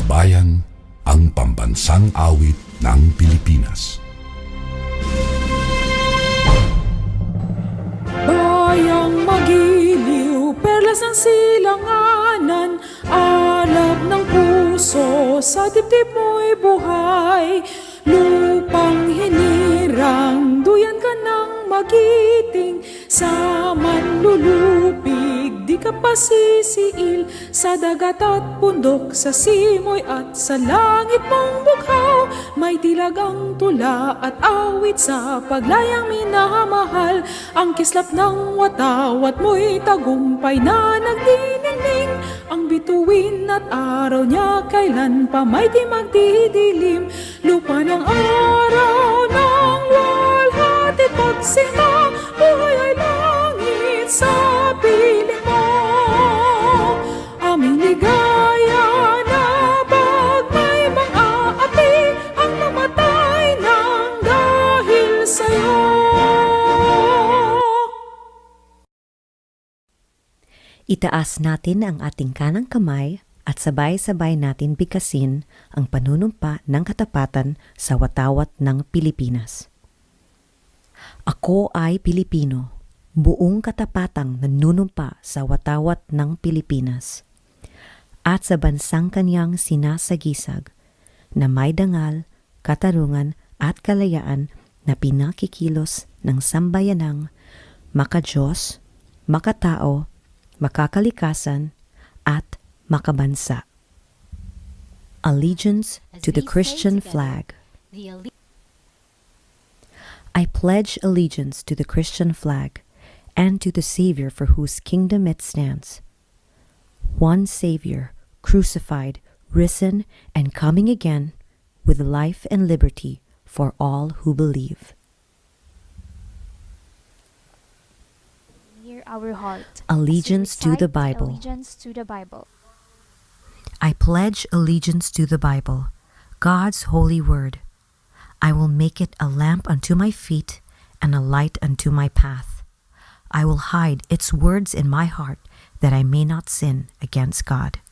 Bayan, ang pambansang awit ng Pilipinas. Bayang magiliw, perlas ng silanganan, alab ng puso, sa dibdib mo'y buhay. Lupang hinirang, duyan ka ng magiting, sa manlulupig, di ka pasisiil, sa dagat at bundok, sa simoy at sa langit mong bughaw. May tilagang tula at awit sa paglayang minamahal, ang kislap ng watawat mo'y tagumpay na nagdiningning. Ang bituin at araw niya kailan pa may di magdidilim, lupa ng araw ng luwalhati pagsinta, buhay ay langit sa piling mo. Aming ligaya na pag may mga api, ang mamatay ng dahil sa'yo. Itaas natin ang ating kanang kamay at sabay-sabay natin bigkasin ang panunumpa ng katapatan sa watawat ng Pilipinas. Ako ay Pilipino, buong katapatang nanunumpa sa watawat ng Pilipinas, at sa bansang kanyang sinasagisag, na may dangal, katarungan at kalayaan na pinakikilos ng sambayanang makadiyos, makatao, makakalikasan, at makabansa. Allegiance to the Christian flag. I pledge allegiance to the Christian flag and to the Savior for whose kingdom it stands. One Savior, crucified, risen, and coming again, with life and liberty for all who believe. Our heart. Allegiance to the Bible. Allegiance to the Bible. I pledge allegiance to the Bible, God's holy word. I will make it a lamp unto my feet and a light unto my path. I will hide its words in my heart that I may not sin against God.